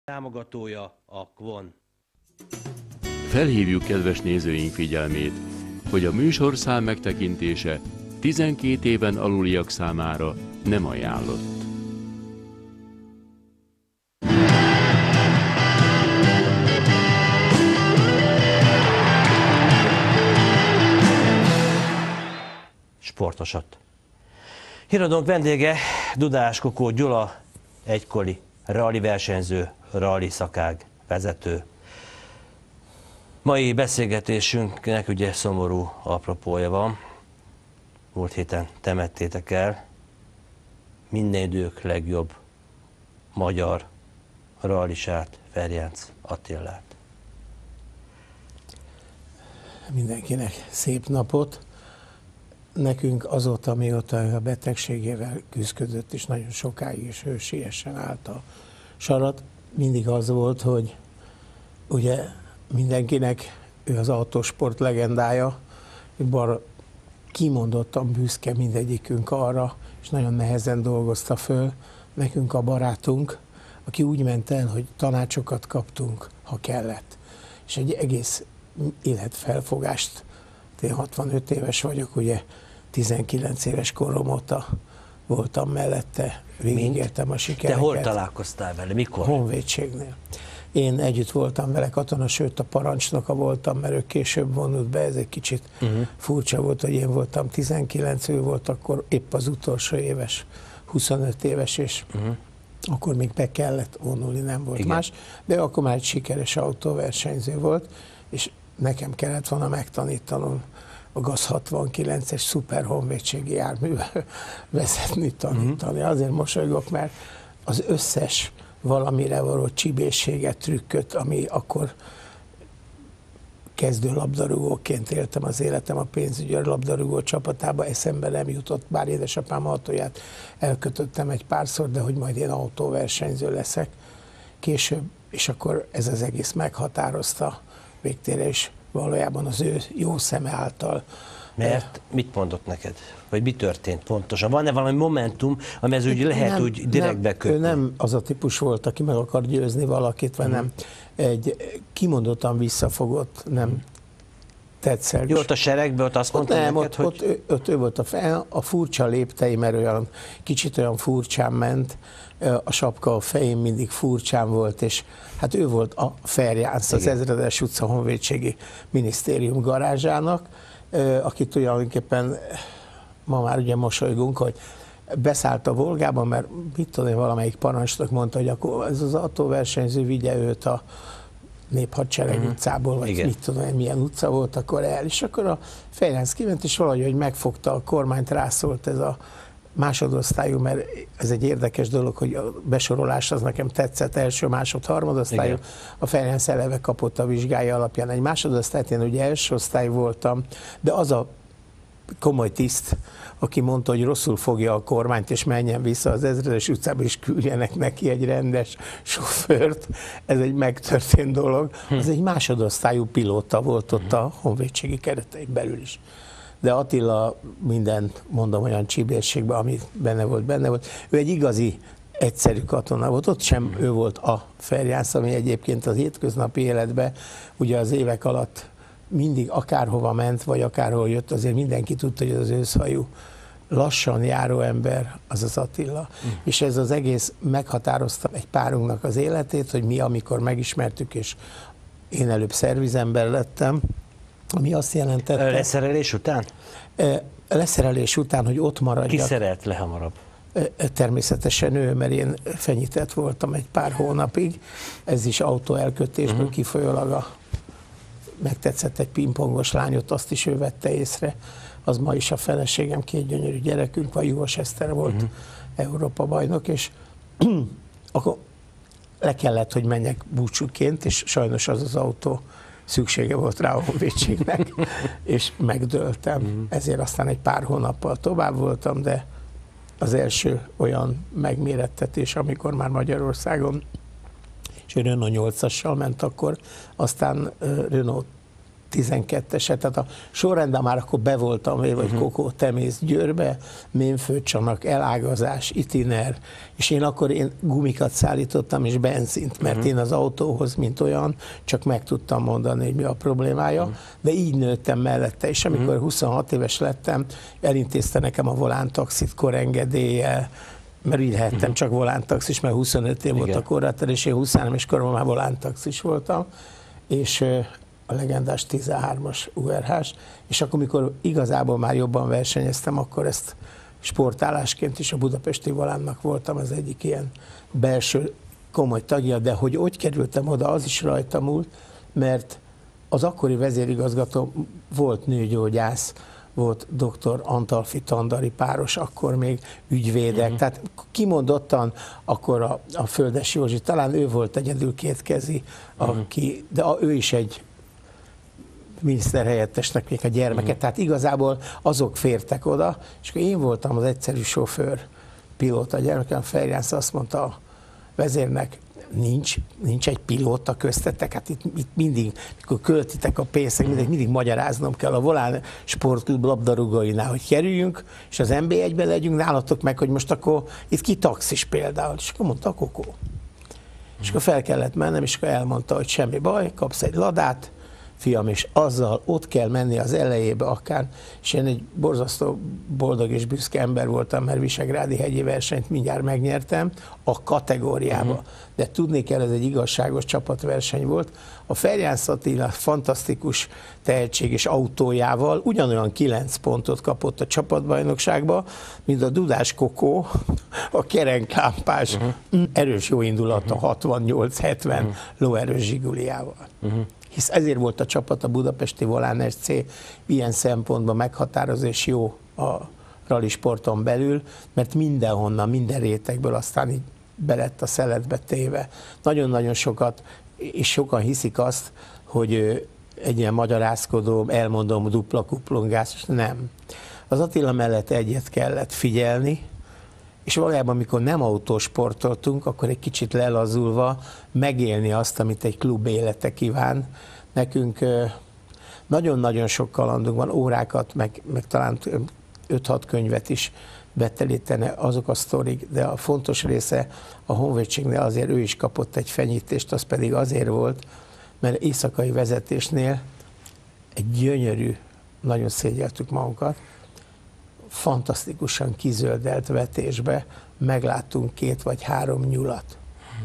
Támogatója a Kvon. Felhívjuk kedves nézőink figyelmét, hogy a műsorszám megtekintése 12 éven aluliak számára nem ajánlott. Sportosat. Híradónk vendége Dudás Kokó Gyula, egykori rali versenyző, rali szakág vezető. Mai beszélgetésünknek ugye szomorú apropója van. Múlt héten temettétek el minden idők legjobb magyar rallisát, Ferjenc Attilát. Mindenkinek szép napot. Nekünk azóta, mióta a betegségével küzdött, és nagyon sokáig és hősiesen állt a sarat, mindig az volt, hogy ugye mindenkinek ő az autósport legendája, kimondottan büszke mindegyikünk arra, és nagyon nehezen dolgozta föl nekünk a barátunk, aki úgy ment el, hogy tanácsokat kaptunk, ha kellett. És egy egész életfelfogást, én 65 éves vagyok, ugye 19 éves korom óta voltam mellette, végigértem a sikereket. Te hol találkoztál vele, mikor? Honvédségnél. Én együtt voltam vele katona, sőt a parancsnoka voltam, mert ő később vonult be, ez egy kicsit furcsa volt, hogy én voltam 19, ő volt akkor épp az utolsó éves, 25 éves, és akkor még be kellett vonulni, nem volt más, de akkor már egy sikeres autóversenyző volt, és nekem kellett volna megtanítanom a GAZ 69-es szuper honvédségi járművel vezetni, tanítani. Azért mosolygok, mert az összes valamire való csibészséget, trükköt, ami akkor kezdő labdarúgóként éltem az életem a pénzügyi labdarúgó csapatába, eszembe nem jutott, bár édesapám autóját elkötöttem egy párszor, de hogy majd én autóversenyző leszek később, és akkor ez az egész meghatározta végtére, és valójában az ő jó szeme által. Mert mit mondott neked? Vagy mi történt pontosan? Van-e valami momentum, ami ez úgy lehet úgy direkt bekötni? Ő nem az a típus volt, aki meg akar győzni valakit, vagy nem. Egy kimondottan visszafogott, nem tetszelős. Jó, ott a seregben, ott azt mondta nem, neked, hogy... Ott ő volt a furcsa léptei, mert kicsit olyan furcsán ment, a sapka a fején mindig furcsán volt, és hát ő volt a Ferjenc, az Ezredes utca honvédségi minisztérium garázsának, aki tulajdonképpen ma már ugye mosolygunk, hogy beszállt a Volgába, mert mit tudom én, valamelyik parancsnok mondta, hogy akkor ez az autóversenyző vigye őt a Néphadsereg utcából, vagy mit tudom én, milyen utca volt, akkor el. És akkor a Ferjenc kiment, és valahogy megfogta a kormányt, rászólt ez a másodosztályú, mert ez egy érdekes dolog, hogy a besorolás az nekem tetszett, első, harmadosztályú. Igen. A Ferjenc eleve kapott a vizsgája alapján egy másodosztályt, én ugye első osztály voltam, de az a komoly tiszt, aki mondta, hogy rosszul fogja a kormányt, és menjen vissza az Ezredes utcába, és küldjenek neki egy rendes sofőrt. Ez egy megtörtént dolog. Az egy másodosztályú pilóta volt ott a honvédségi keretein belül is. De Attila minden, mondom, olyan csibészségben, ami benne volt. Ő egy igazi, egyszerű katona volt. Ott sem ő volt a Ferjenc, ami egyébként az hétköznapi életben ugye az évek alatt mindig akárhova ment, vagy akárhol jött, azért mindenki tudta, hogy az őszhajú, lassan járó ember az az Attila. És ez az egész meghatározta egy párunknak az életét, hogy mi, amikor megismertük, és én előbb szervizember lettem, ami azt jelentette... Leszerelés után? Leszerelés után, hogy ott maradjak. Ki szerelt le hamarabb? Természetesen ő, mert én fenyített voltam egy pár hónapig. Ez is autóelkötésből kifolyólag megtetszett egy pingpongos lányot, azt is ő vette észre. Az ma is a feleségem, két gyönyörű gyerekünk van, Juhos Eszter volt Európa bajnok, és akkor le kellett, hogy menjek búcsúként, és sajnos az autó szüksége volt rá a honvédségnek, és megdőltem. Ezért aztán egy pár hónappal tovább voltam, de az első olyan megmérettetés, amikor már Magyarországon, és Renault 8-assal ment akkor, aztán Renault 12-eset, tehát a sorrendben már akkor be voltam, vagy Kokó, Temész, Győrbe, Mémföldcsanak, elágazás, itiner, és én gumikat szállítottam, és benzint, mert én az autóhoz, mint olyan, csak meg tudtam mondani, hogy mi a problémája, de így nőttem mellette, és amikor 26 éves lettem, elintézte nekem a volántaxit korengedéllyel, mert így lehettem csak volántaxis, mert 25 év volt a korlátod, és én 23 és koromban már volántaxis voltam, és a legendás 13-as URH-s, és akkor, mikor igazából már jobban versenyeztem, akkor ezt sportállásként is a budapesti volánnak voltam az egyik ilyen belső komoly tagja, de hogy kerültem oda, az is rajta múlt, mert az akkori vezérigazgató volt nőgyógyász, volt dr. Antalfi Tandari páros, akkor még ügyvédek, tehát kimondottan akkor a Földes Józsi, talán ő volt egyedül kétkezi, de ő is egy miniszterhelyettesnek még a gyermeket, tehát igazából azok fértek oda, és akkor én voltam az egyszerű sofőr, pilóta gyermekem, Ferjánsz azt mondta a vezérnek, nincs egy pilóta köztetek, hát itt mindig, mikor költitek a pénzt, mindig magyaráznom kell a Volán Sportklub labdarúgóinál, hogy kerüljünk, és az NB1-ben legyünk, nálatok meg, hogy most akkor itt ki taxis például, és akkor mondta a Kokó. És akkor fel kellett mennem, és akkor elmondta, hogy semmi baj, kapsz egy ladát, fiam, és azzal ott kell menni az elejébe akár, és én egy borzasztó boldog és büszke ember voltam, mert Visegrádi hegyi versenyt mindjárt megnyertem a kategóriába. De tudni kell, ez egy igazságos csapatverseny volt. A Ferjánsz Attila fantasztikus tehetség és autójával ugyanolyan 9 pontot kapott a csapatbajnokságba, mint a Dudás Kokó, a kerenklámpás, erős jó indulata, 68-70 lóerős Zsiguliával. Hisz ezért volt a csapat, a budapesti Volán SC ilyen szempontban meghatározó és jó a rali sporton belül, mert mindenhonnan, minden rétegből aztán így belett a szeletbe téve. Nagyon-nagyon sokat, és sokan hiszik azt, hogy egy ilyen magyarázkodó, elmondom, dupla kuplungás, nem. Az Attila mellett egyet kellett figyelni, és valójában, amikor nem autósportoltunk, akkor egy kicsit lelazulva megélni azt, amit egy klub élete kíván. Nekünk nagyon-nagyon sok kalandunk van, órákat, meg talán 5-6 könyvet is betelítene azok a sztorik, de a fontos része a honvédségnél azért ő is kapott egy fenyítést, az pedig azért volt, mert éjszakai vezetésnél egy gyönyörű, nagyon szégyeltük magunkat, fantasztikusan kizöldelt vetésbe megláttunk 2 vagy 3 nyulat.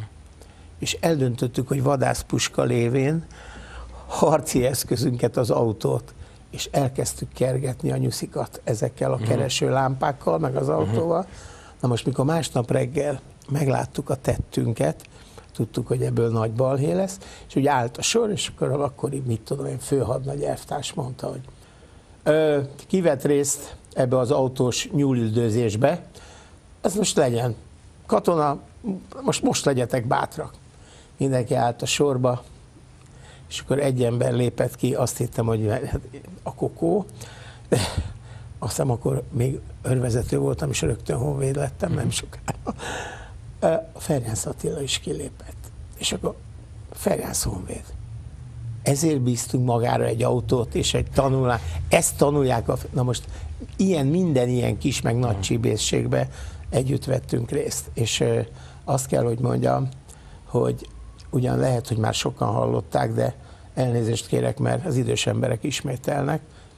És eldöntöttük, hogy vadászpuska lévén harci eszközünket, az autót, és elkezdtük kergetni a nyuszikat ezekkel a kereső lámpákkal, meg az autóval. Na most, mikor másnap reggel megláttuk a tettünket, tudtuk, hogy ebből nagy balhé lesz, és úgy állt a sor, és akkor akkori, mit tudom én, főhadnagy elvtárs mondta, hogy ki vett részt ebbe az autós nyúlüldözésbe, ez most legyen. Katona, most legyetek bátrak. Mindenki állt a sorba, és akkor egy ember lépett ki, azt hittem, hogy a Kokó, de azt hiszem, akkor még őrvezető voltam, és rögtön honvéd lettem, nem sokára. A Ferjánsz Attila is kilépett. És akkor Ferjánsz honvéd. Ezért bíztunk magára egy autót, és egy tanulás. Ezt tanulják, na most minden ilyen kis, meg nagy csibészségbe együtt vettünk részt. És azt kell, hogy mondjam, hogy ugyan lehet, hogy már sokan hallották, de elnézést kérek, mert az idős emberek ismételnek.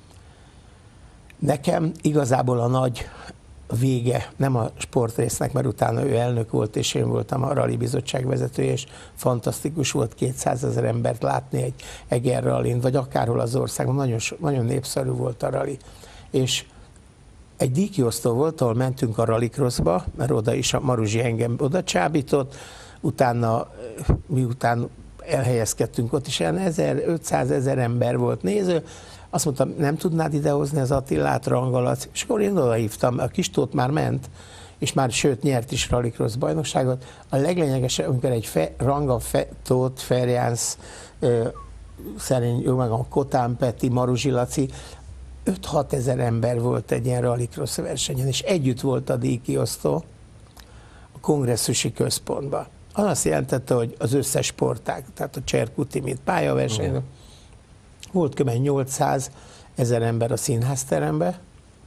Nekem igazából a nagy vége, nem a sportrésznek, mert utána ő elnök volt, és én voltam a Rali Bizottság vezetője, és fantasztikus volt 200 000 embert látni egy Eger rallin, vagy akárhol az országban, nagyon népszerű volt a rali. És egy díjkiosztó volt, ahol mentünk a rallycrossba, mert oda is a Maruzsi engem oda csábított, utána, miután elhelyezkedtünk ott is, 500 000 ember volt néző, azt mondtam, nem tudnád idehozni az Attilát, Rangalat, és akkor én odahívtam, a Kis Tóth már ment, és már sőt nyert is rallycross bajnokságot. A leglényegesebb, amikor egy Ranga, Tóth, Ferjánsz, szerint jó meg a Kotán Peti, Maruzsi Laci, 5-6 000 ember volt egy ilyen rallycross versenyen, és együtt volt a díjkiosztó a kongresszusi központban. Az azt jelentette, hogy az összes sportág, tehát a Cserkuti, mint pályaverseny, volt kb. 800 000 ember a színházterembe,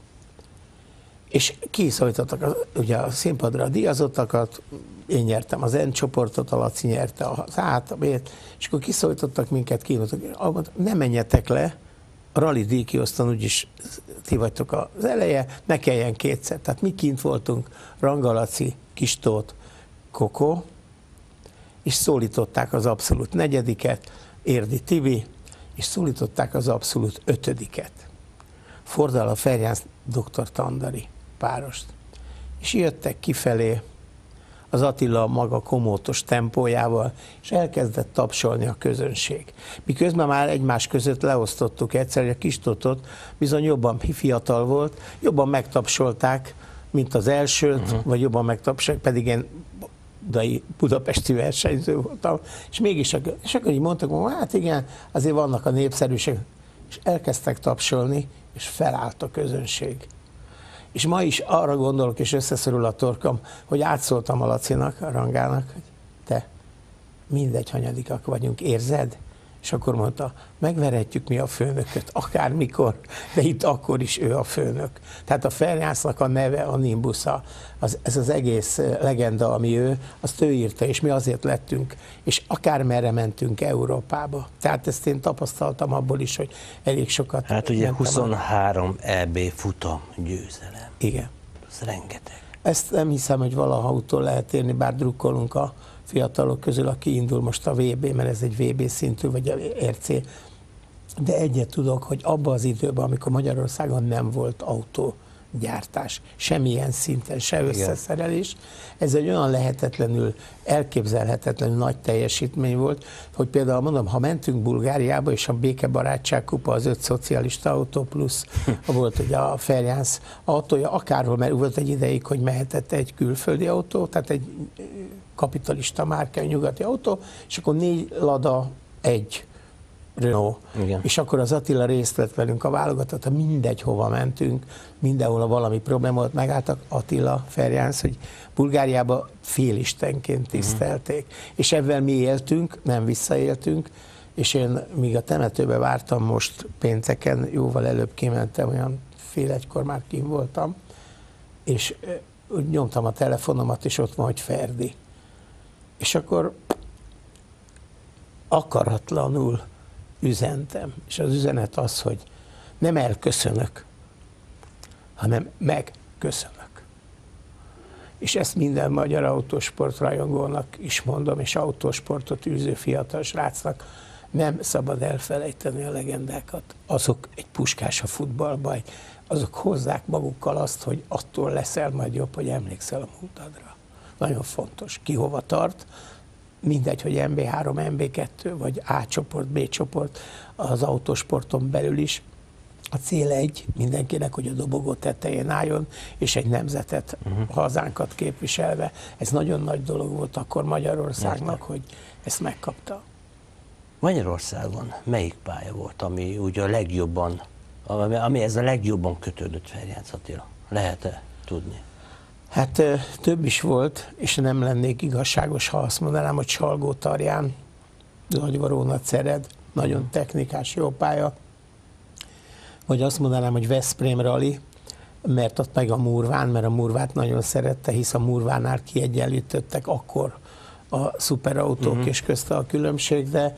és kiszólítottak ugye a színpadra a díjazottakat, én nyertem az N csoportot, a Laci nyerte az A-t, a B-t, és akkor kiszólítottak minket, kívántak, ne menjetek le, a rali díjkiosztón úgyis ti vagytok az eleje, ne kelljen kétszer. Tehát mi kint voltunk, Ranga Laci, Kis Tóth, Koko, és szólították az abszolút negyediket, Érdi Tibi, és szólították az abszolút ötödiket. Fordal a Ferjánsz dr. Tandari párost. És jöttek kifelé az Attila maga komótos tempójával, és elkezdett tapsolni a közönség. Miközben már egymás között leosztottuk egyszer, hogy a Kis Tóthot bizony jobban fiatal volt, jobban megtapsolták, mint az elsőt, vagy jobban megtapsolták, pedig én budapesti versenyző voltam, és mégis, és akkor így mondtak, hát igen, azért vannak a népszerűség, és elkezdtek tapsolni, és felállt a közönség. És ma is arra gondolok, és összeszorul a torkam, hogy átszóltam a Lacinak, a Rangának, hogy te, mindegy, hanyadikak vagyunk, érzed? És akkor mondta, megverhetjük mi a főnököt, akármikor, de itt akkor is ő a főnök. Tehát a Ferjánsznak a neve, a Nimbusza, ez az egész legenda, ami ő, azt ő írta, és mi azért lettünk, és akármerre mentünk Európába. Tehát ezt én tapasztaltam abból is, hogy elég sokat. Hát ugye 23 EB futam győzelem. Igen. Ez rengeteg. Ezt nem hiszem, hogy valaha utol lehet érni, bár drukkolunk a fiatalok közül, aki indul most a VB, mert ez egy VB szintű, vagy a RC. De egyet tudok, hogy abban az időben, amikor Magyarországon nem volt autógyártás, semmilyen szinten, se összeszerelés, ez egy olyan lehetetlenül, elképzelhetetlenül nagy teljesítmény volt, hogy például mondom, ha mentünk Bulgáriába, és a Békebarátság kupa, az 5 szocialista autó plusz volt ugye a Ferjánsz autója, akárhol, mert volt egy ideig, hogy mehetett egy külföldi autó, tehát egy kapitalista márka, nyugati autó, és akkor 4 Lada, 1 Renault. Igen. És akkor az Attila részt vett velünk a válogatott, mindegy hova mentünk, mindenhol valami probléma volt, megálltak Attila, Ferjánsz, hogy Bulgáriába félistenként tisztelték. És ebben mi éltünk, nem visszaéltünk, és én míg a temetőbe vártam most pénteken, jóval előbb kimentem, olyan 12:30 már kim voltam, és úgy nyomtam a telefonomat, és ott van, hogy Ferdi. És akkor akaratlanul üzentem. És az üzenet az, hogy nem elköszönök, hanem megköszönök. És ezt minden magyar autósport rajongónak is mondom, és autósportot űző fiatal srácnak, nem szabad elfelejteni a legendákat. Azok egy Puskás a futballban, azok hozzák magukkal azt, hogy attól leszel majd jobb, hogy emlékszel a múltadra. Nagyon fontos, ki hova tart, mindegy, hogy MB3, MB2, vagy A csoport, B csoport, az autósporton belül is. A cél egy mindenkinek, hogy a dobogó tetején álljon, és egy nemzetet, hazánkat képviselve. Ez nagyon nagy dolog volt akkor Magyarországnak, hogy ezt megkapta. Magyarországon melyik pálya volt, ami úgy a legjobban, ami ez a legjobban kötődött Ferjánsz Attila? Lehet-e tudni? Hát több is volt, és nem lennék igazságos, ha azt mondanám, hogy Salgótarján, Nagyvarona, Cered, nagyon technikás, jó pálya. Vagy azt mondanám, hogy Veszprém Rally, mert ott meg a Murván, mert a Murvát nagyon szerette, hisz a Murvánál kiegyenlítettek akkor a szuperautók és közte a különbség, de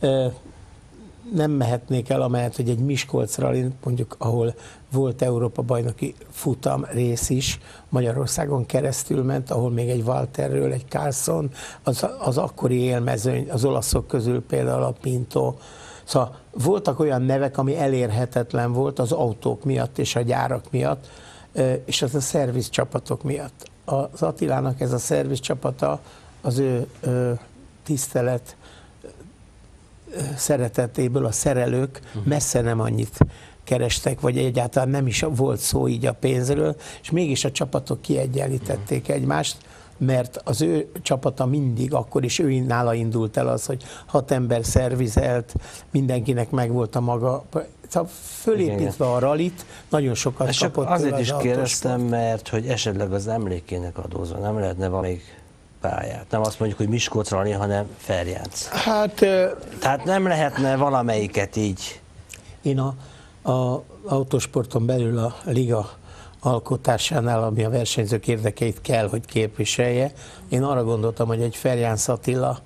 nem mehetnék el amellett, hogy egy Miskolc Rally, mondjuk, ahol volt Európa-bajnoki futam rész is, Magyarországon keresztül ment, ahol még egy Walterről, egy Carlson, az akkori élmezőny, az olaszok közül például a Pinto. Szóval voltak olyan nevek, ami elérhetetlen volt az autók miatt és a gyárak miatt, és az a szervizcsapatok miatt. Az Attilának ez a szervizcsapata, az ő tisztelet szeretetéből a szerelők messze nem annyit kerestek, vagy egyáltalán nem is volt szó így a pénzről, és mégis a csapatok kiegyenlítették egymást, mert az ő csapata mindig, akkor is ő nála indult el az, hogy 6 ember szervizelt, mindenkinek megvolt a maga, szóval fölépítve a rallit, nagyon sokat és kapott. Azért is kérdeztem, mert hogy esetleg az emlékének adózva nem lehetne valamelyik pályát. Nem azt mondjuk, hogy Miskolc Rally, hanem Ferjánsz. Hát... Tehát nem lehetne valamelyiket így Én a autósporton belül a liga alkotásánál, ami a versenyzők érdekeit kell, hogy képviselje, én arra gondoltam, hogy egy Ferjánsz Attila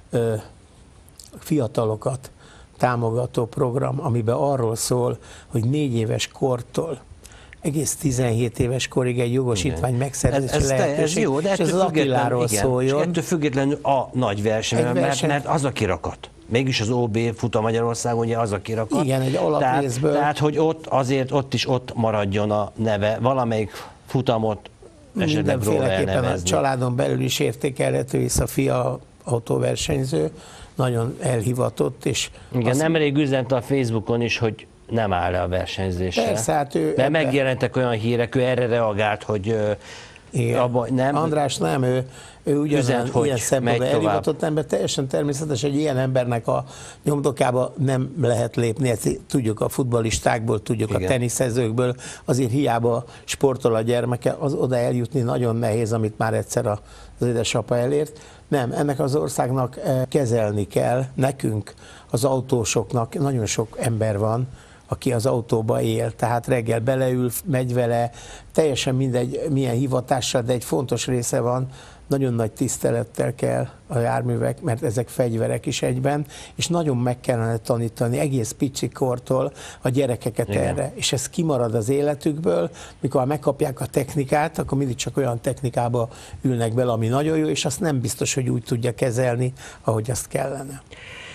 fiatalokat támogató program, amiben arról szól, hogy 4 éves kortól egész 17 éves korig egy jogosítvány megszerzési lehetőség, ez jó, de és ez az Attiláról szóljon. És ettől függetlenül a nagy verseny, mert az a kirakat. Mégis az OB fut a Magyarországon, ugye az a kirakat. Igen, egy alaprészből. Tehát, hogy ott maradjon a neve, valamelyik futamot esetleg róla elnevezni. A családon belül is értékelhető, hisz a fia autóversenyző, nagyon elhivatott. És igen, nemrég üzent a Facebookon is, hogy nem áll le a versenyzésre. Persze, hát mert megjelentek olyan hírek, ő erre reagált, hogy nem. András nem, ő ugyanilyen ilyen szempontból elhivatott ember, teljesen természetes, egy ilyen embernek a nyomdokába nem lehet lépni, ezt tudjuk a futballistákból, tudjuk igen. A teniszezőkből, azért hiába sportol a gyermeke, az oda eljutni nagyon nehéz, amit már egyszer az édesapa elért. Nem, ennek az országnak kezelni kell, nekünk, az autósoknak, nagyon sok ember van, aki az autóba él, tehát reggel beleül, megy vele, teljesen mindegy, milyen hivatással, de egy fontos része van, nagyon nagy tisztelettel kell a járművek, mert ezek fegyverek is egyben, és nagyon meg kellene tanítani egész picsikortól a gyerekeket igen. Erre, és ez kimarad az életükből, mikor megkapják a technikát, akkor mindig csak olyan technikába ülnek bele, ami nagyon jó, és azt nem biztos, hogy úgy tudja kezelni, ahogy azt kellene.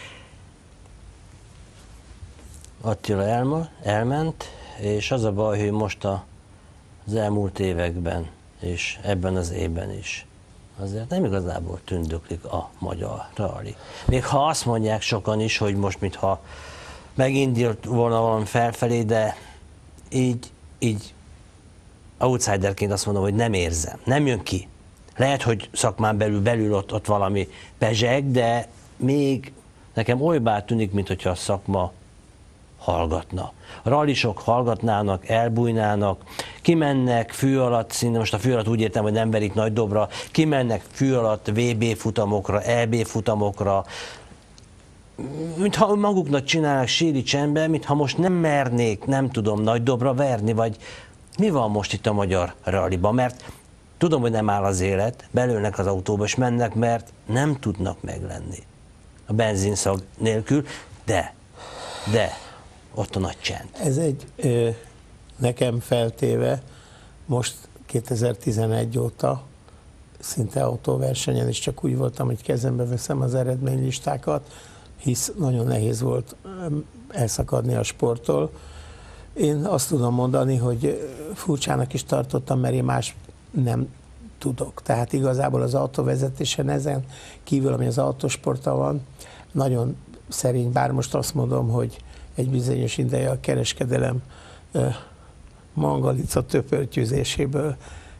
Attila elment, és az a baj, hogy most az elmúlt években, és ebben az évben is azért nem igazából tündöklik a magyar rally. Még ha azt mondják sokan is, hogy most mintha megindult volna valami felfelé, de így outsiderként azt mondom, hogy nem érzem, nem jön ki. Lehet, hogy szakmán belül ott valami pezseg, de még nekem olybá tűnik, mintha a szakma hallgatna. A rallisok hallgatnának, elbújnának, kimennek fű alatt, szinte most a fű alatt úgy értem, hogy nem verik nagy dobra, kimennek fű alatt VB futamokra, EB futamokra, mintha maguknak csinálnak síri csendben, mintha most nem mernék, nem tudom, nagy dobra verni, vagy mi van most itt a magyar ralliban, mert tudom, hogy nem áll az élet, belülnek az autóba és mennek, mert nem tudnak meglenni a benzinszag nélkül, de ott a nagy csend. Ez egy nekem feltéve, most 2011 óta szinte autóversenyen is csak úgy voltam, hogy kezembe veszem az eredménylistákat, hisz nagyon nehéz volt elszakadni a sporttól. Én azt tudom mondani, hogy furcsának is tartottam, mert én más nem tudok. Tehát igazából az autóvezetésen ezen kívül, ami az autósporttal van, nagyon szerény, bár most azt mondom, hogy egy bizonyos ideje a kereskedelem mangalica töpörtyűzéséből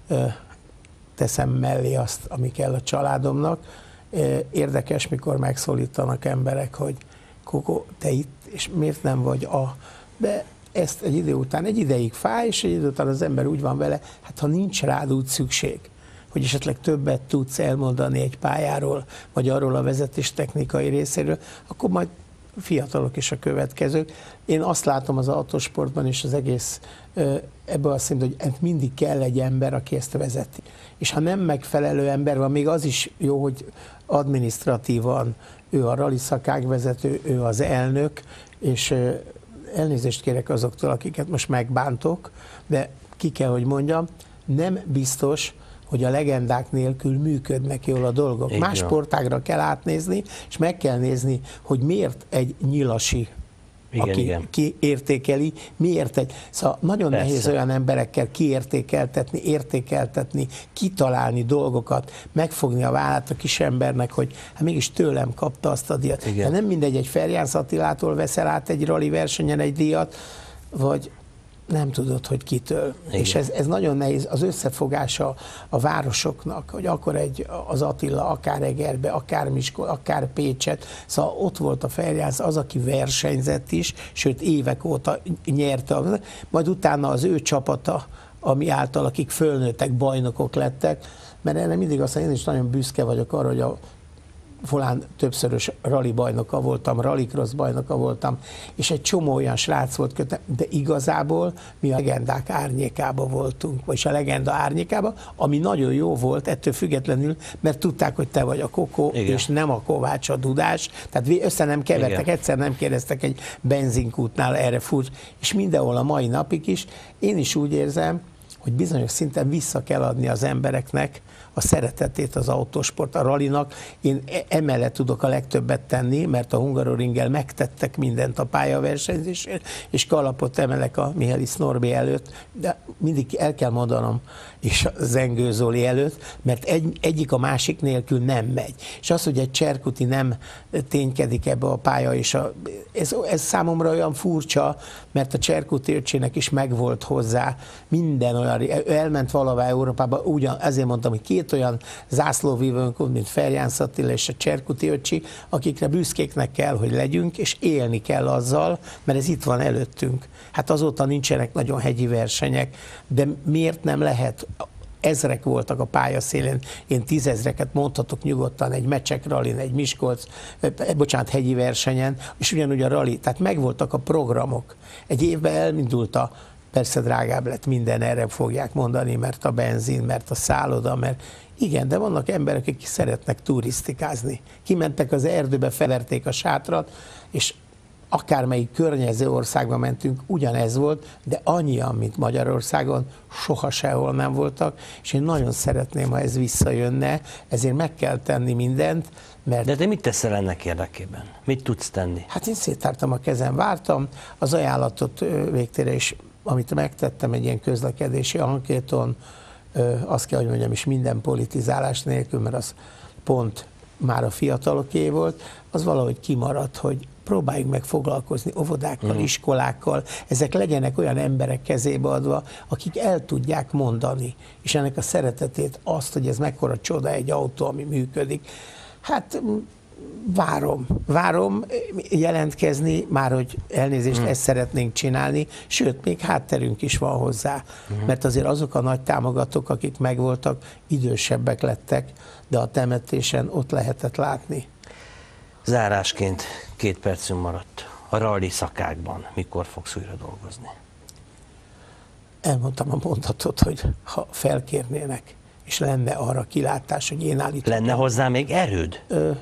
teszem mellé azt, ami kell a családomnak. Érdekes, mikor megszólítanak emberek, hogy Koko, te itt, és miért nem vagy de ezt egy idő után, egy ideig fáj, és egy idő után az ember úgy van vele, hát ha nincs rád úgy szükség, hogy esetleg többet tudsz elmondani egy pályáról, vagy arról a vezetés technikai részéről, akkor majd fiatalok és a következők. Én azt látom az autósportban és az egész ebből azt mondom, hogy mindig kell egy ember, aki ezt vezeti. És ha nem megfelelő ember van, még az is jó, hogy adminisztratívan ő a rali szakágvezető, ő az elnök, és elnézést kérek azoktól, akiket most megbántok, de ki kell, hogy mondjam, nem biztos, hogy a legendák nélkül működnek jól a dolgok. Igen. Más sportágra kell átnézni, és meg kell nézni, hogy miért egy Nyilasi, aki kiértékeli, miért egy... Szóval nagyon persze. Nehéz olyan emberekkel kiértékeltetni, értékeltetni, kitalálni dolgokat, megfogni a vállát a kisembernek, hogy hát mégis tőlem kapta azt a díjat. De nem mindegy, egy Ferjánsz Attilától veszel át egy rali versenyen egy díjat, vagy nem tudod, hogy kitől. Igen. És ez nagyon nehéz, az összefogása a városoknak, hogy akkor az Attila, akár Egerbe, akár Miskolc, akár Pécset, szóval ott volt a Ferjánsz, az, aki versenyzett is, sőt évek óta nyerte, majd utána az ő csapata, ami által, akik fölnőttek, bajnokok lettek, mert ennek mindig azt mondja, én is nagyon büszke vagyok arra, hogy a volán többszörös rali bajnoka voltam, rallycross bajnoka voltam, és egy csomó olyan srác volt kötem, de igazából mi a legendák árnyékába voltunk, vagyis a legenda árnyékába, ami nagyon jó volt ettől függetlenül, mert tudták, hogy te vagy a Kokó, igen, és nem a Kovács a Dudás, tehát össze nem kevertek, igen, egyszer nem kérdeztek egy benzinkútnál erre furcsa, és mindenhol a mai napig is. Én is úgy érzem, hogy bizonyos szinten vissza kell adni az embereknek a szeretetét az autósport, a rallinak. Én emellett tudok a legtöbbet tenni, mert a Hungaroringgel megtettek mindent a pályaversenyzésért, és kalapot emelek a Mihály Norbi előtt, de mindig el kell mondanom, és a Zengő Zoli előtt, mert egyik a másik nélkül nem megy. És az, hogy egy Cserkuti nem ténykedik ebbe a pálya, és ez számomra olyan furcsa, mert a Cserkuti öcsének is megvolt hozzá minden olyan, elment valahová Európába, ezért mondtam, hogy két olyan zászlóvívőnk volt, mint Ferjánsz Attila és a Cserkuti öcsi, akikre büszkéknek kell, hogy legyünk, és élni kell azzal, mert ez itt van előttünk. Hát azóta nincsenek nagyon hegyi versenyek, de miért nem lehet? Ezrek voltak a pályaszélén, én 10 000-eket mondhatok nyugodtan egy Mecsek rallin, egy Miskolc, hegyi versenyen, és ugyanúgy a rally, tehát megvoltak a programok. Egy évben elindult persze drágább lett minden, erre fogják mondani, mert a benzin, mert a szálloda, mert igen, de vannak emberek, akik szeretnek turisztikázni. Kimentek az erdőbe, felverték a sátrat, és akármelyik környező országba mentünk, ugyanez volt, de annyian, mint Magyarországon, soha sehol nem voltak, és én nagyon szeretném, ha ez visszajönne, ezért meg kell tenni mindent, mert... De te mit teszel ennek érdekében? Mit tudsz tenni? Hát én széttártam a kezem, vártam az ajánlatot végtére is, amit megtettem egy ilyen közlekedési ankéton, azt kell, hogy mondjam, és minden politizálás nélkül, mert az pont már a fiataloké volt, az valahogy kimaradt, hogy próbáljuk meg foglalkozni óvodákkal, iskolákkal, ezek legyenek olyan emberek kezébe adva, akik el tudják mondani, és ennek a szeretetét, azt, hogy ez mekkora csoda egy autó, ami működik. Hát várom jelentkezni, már hogy elnézést, ezt szeretnénk csinálni, sőt, még hátterünk is van hozzá, mert azért azok a nagy támogatók, akik megvoltak, idősebbek lettek, de a temetésen ott lehetett látni. Zárásként 2 percünk maradt. A rally szakákban mikor fogsz újra dolgozni? Elmondtam a mondatot, hogy ha felkérnének, és lenne arra kilátás, hogy én állítom. Lenne hozzá még erőd?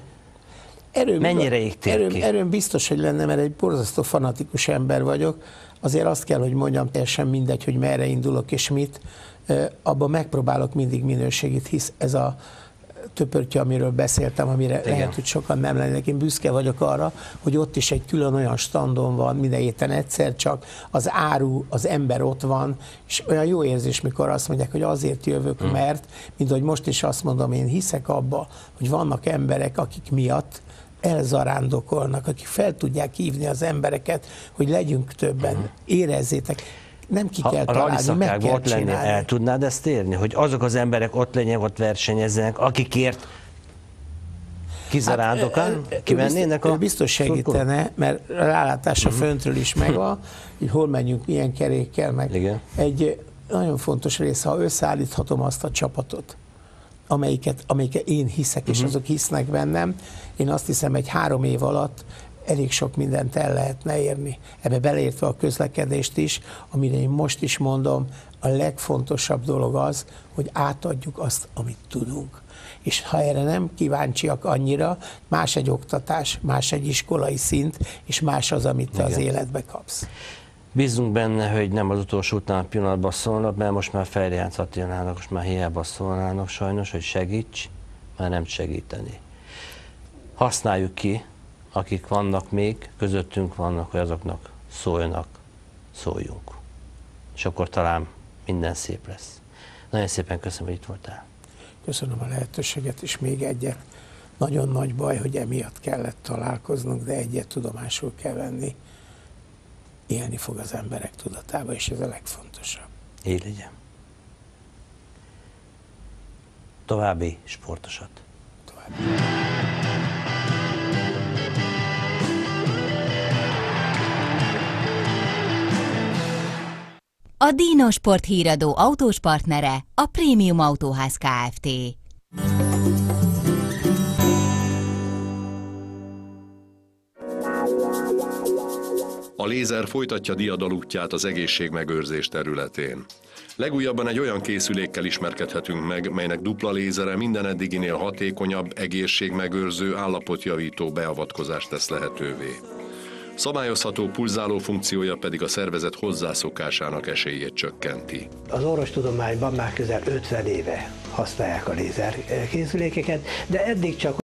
Mennyire égtél ki? Erőm biztos, hogy lenne, mert egy borzasztó fanatikus ember vagyok. Azért azt kell, hogy mondjam, teljesen mindegy, hogy merre indulok és mit. Abban megpróbálok mindig minőségit, hisz ez a töpörtye, amiről beszéltem, amire igen, lehet, hogy sokan nem lennének. Én büszke vagyok arra, hogy ott is egy külön olyan standon van, minden héten egyszer csak, az áru, az ember ott van, és olyan jó érzés, mikor azt mondják, hogy azért jövök, mert, mint hogy most is azt mondom, én hiszek abba, hogy vannak emberek, akik miatt elzarándokolnak, akik fel tudják hívni az embereket, hogy legyünk többen, érezzétek. Nem ki kell találni, meg kell csinálni. El tudnád ezt érni, hogy azok az emberek ott legyenek, ott versenyezzenek, akikért kizarándokán kimennének a... Biztos segítene, mert rálátása föntről is megvan, hogy hol menjünk, milyen kerékkel, meg igen, egy nagyon fontos része, ha összeállíthatom azt a csapatot, amelyiket én hiszek, és azok hisznek bennem, én azt hiszem, egy 3 év alatt elég sok mindent el lehetne érni. Ebbe beleértve a közlekedést is, amire én most is mondom, a legfontosabb dolog az, hogy átadjuk azt, amit tudunk. És ha erre nem kíváncsiak annyira, más egy oktatás, más egy iskolai szint, és más az, amit te az életbe kapsz. Bízunk benne, hogy nem az utolsó után pillanatban szólnak, mert most már Ferjánsz Attilának, most már hiába szólnának sajnos, hogy segíts, már nem segíteni. Használjuk ki, akik vannak még, közöttünk vannak, hogy azoknak szóljanak, szóljunk. És akkor talán minden szép lesz. Nagyon szépen köszönöm, hogy itt voltál. Köszönöm a lehetőséget, és még egyet. Nagyon nagy baj, hogy emiatt kellett találkoznunk, de egyet tudomásul kell venni. Élni fog az emberek tudatába, és ez a legfontosabb. Így legyen. További sportosat. További. A Dino Sport híradó autós partnere a Prémium Autóház Kft. A lézer folytatja diadalútját az egészségmegőrzés területén. Legújabban egy olyan készülékkel ismerkedhetünk meg, melynek dupla lézere minden eddiginél hatékonyabb, egészségmegőrző, állapotjavító beavatkozást tesz lehetővé. Szabályozható pulzáló funkciója pedig a szervezet hozzászokásának esélyét csökkenti. Az orvostudományban már közel 50 éve használják a lézerkészülékeket, de eddig csak